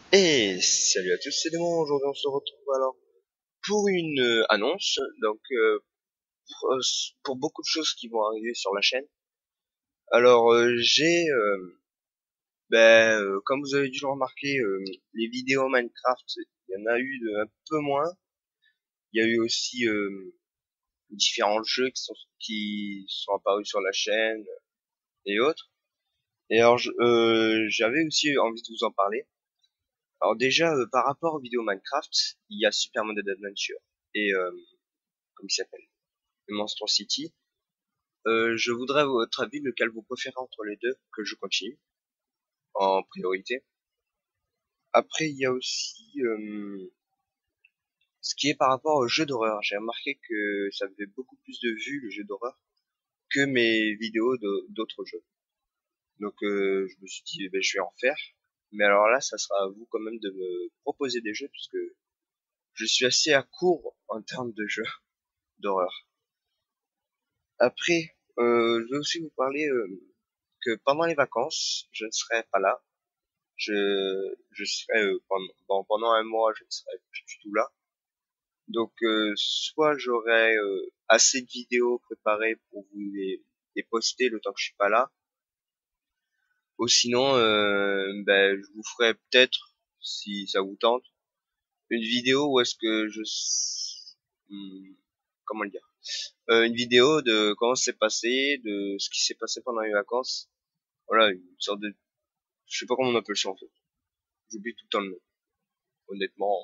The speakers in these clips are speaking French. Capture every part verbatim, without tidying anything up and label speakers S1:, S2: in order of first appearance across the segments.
S1: Et salut à tous, c'est Démon. Aujourd'hui on se retrouve alors pour une euh, annonce, donc euh, pour, euh, pour beaucoup de choses qui vont arriver sur la chaîne. Alors euh, j'ai, euh, ben, euh, comme vous avez dû le remarquer, euh, les vidéos Minecraft, il y en a eu de un peu moins. Il y a eu aussi euh, différents jeux qui sont qui sont apparus sur la chaîne et autres. Et alors je- euh, j'avais aussi envie de vous en parler. Alors déjà euh, par rapport aux vidéos Minecraft, il y a Super Mario Adventure et euh, comme il s'appelle Monster City. Euh, je voudrais votre avis, lequel vous préférez entre les deux, que je continue en priorité. Après, il y a aussi euh, ce qui est par rapport au jeu d'horreur. J'ai remarqué que ça fait beaucoup plus de vues, le jeu d'horreur, que mes vidéos de- d'autres jeux. Donc euh, je me suis dit, eh ben, je vais en faire. Mais alors là, ça sera à vous quand même de me proposer des jeux, puisque je suis assez à court en termes de jeux d'horreur. Après, euh, je vais aussi vous parler euh, que pendant les vacances, je ne serai pas là. Je, je serai euh, pendant, bon, pendant un mois, je ne serai plus du tout là. Donc, euh, soit j'aurai euh, assez de vidéos préparées pour vous les, les poster le temps que je suis pas là, ou sinon, euh, ben, je vous ferai peut-être, si ça vous tente, une vidéo où est-ce que je, s- hmm, comment le dire, Euh, une vidéo de comment c'est passé, de ce qui s'est passé pendant les vacances. Voilà, une sorte de, je sais pas comment on appelle ça en fait. J'oublie tout le temps le nom, honnêtement.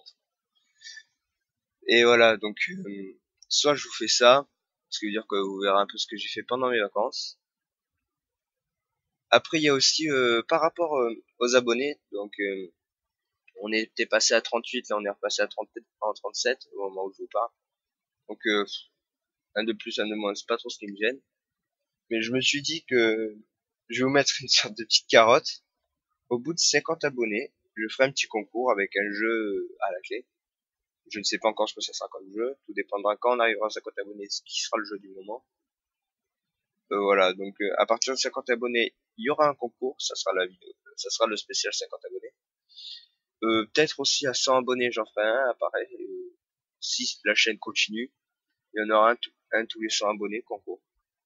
S1: Et voilà, donc euh, soit je vous fais ça, ce qui veut dire que vous verrez un peu ce que j'ai fait pendant mes vacances. Après, il y a aussi euh, par rapport euh, aux abonnés, donc euh, on était passé à trente-huit, là on est repassé à trente, en trente-sept au moment où je vous parle. Donc euh, un de plus, un de moins, c'est pas trop ce qui me gêne. Mais je me suis dit que je vais vous mettre une sorte de petite carotte. Au bout de cinquante abonnés, je ferai un petit concours avec un jeu à la clé. Je ne sais pas encore ce que ça sera comme jeu. Tout dépendra quand on arrivera à cinquante abonnés, ce qui sera le jeu du moment. Euh, voilà, donc euh, à partir de cinquante abonnés, il y aura un concours, ça sera la vidéo, ça sera le spécial cinquante abonnés. Euh, peut-être aussi à cent abonnés, j'en ferai un, pareil. Euh, si la chaîne continue, il y en aura un, tout- un tous les cent abonnés concours.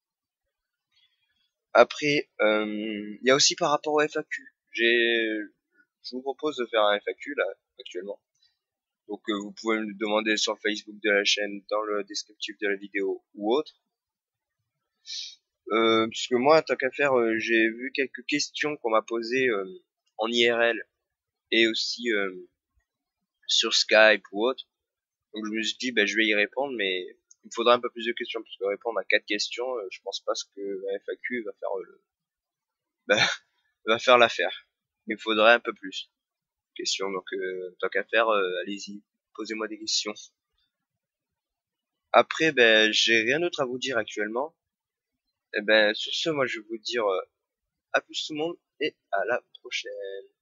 S1: Après, euh, il y a aussi par rapport au F A Q. J'ai, je vous propose de faire un F A Q là actuellement. Donc euh, vous pouvez me le demander sur le Facebook de la chaîne, dans le descriptif de la vidéo ou autre. Euh, puisque moi, tant qu'à faire, euh, j'ai vu quelques questions qu'on m'a posées euh, en I R L et aussi euh, sur Skype ou autre. Donc je me suis dit, ben, je vais y répondre, mais il me faudra un peu plus de questions, parce que répondre à quatre questions, euh, je pense pas que la F A Q va faire euh, le, ben, va faire l'affaire. Il me faudrait un peu plus de questions, donc euh, tant qu'à faire, euh, allez-y, posez-moi des questions. Après, ben, j'ai rien d'autre à vous dire actuellement. Et ben, sur ce, moi, je vais vous dire euh, à plus tout le monde et à la prochaine.